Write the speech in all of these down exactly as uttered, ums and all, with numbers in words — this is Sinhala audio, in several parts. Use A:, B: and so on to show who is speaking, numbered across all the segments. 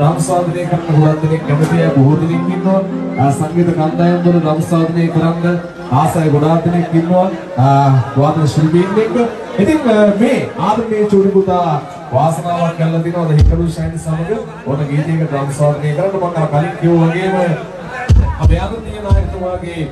A: රාමස්වාදනය කරන ගොඩක් දෙනෙක් කැමතියි බොහෝ දෙනෙක් ඉන්නවා සංගීත කණ්ඩායම් වල රාමස්වාදනය කරන්න ආසයි ගොඩාක් දෙනෙක් ඉන්නවා වාදන ශිල්පීන් එක්ක. ඉතින් මේ ආදරණීය චූටි පුතා වාසනාවක් කරලා දිනවද හිකලු ෂයින් සමග ඕන ගීතයක රාමස්වාදනය කරන්න මම අර කලින් කිව්වා වගේම අපේ ආදරණීය නායකතුමාගේ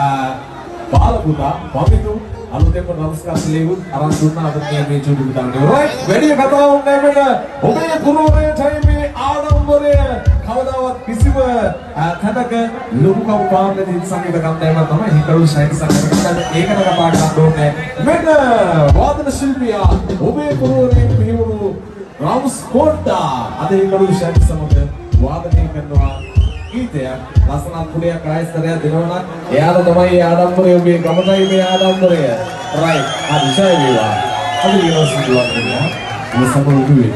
A: බාල පුතා පවිතු අලුතෙන්ම නමස්කාර ලැබුත් අරන් දුන්නා අද මේ චූටි පුතාට. රයිට් වැඩි කතාවක් නැහැ ඔබේ පුරවරයටයි මේ ආඩම්බරය කවදාවත් කිසිම තැනක ලොකු කවුපාරදී සංගීත කණ්ඩායම තමයි හිකලු ෂයින් සංගීත ඒකට කතා කරන්න ඕනේ. මෙන්න වාදන ශිල්පියා ඔබේ පුරවරයෙන් පිහිවුණු රාමස්කෝට්ටා අද හිකලු ෂයින් සමග වාදනය කරනවා ගීතය ලස්සනක් පුලයක් ආයස්තරයක් දෙනවා නම් එයාලා තමයි ආඩම්බරය ඔබේ ගමතයි මේ ආඩම්බරය. රයිට් හරි ජය වේවා. අද ඊළඟ සිදුවක් වෙනවා මේ සම්පූර්ණ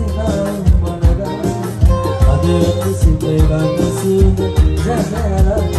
B: Super, super, super, super, super,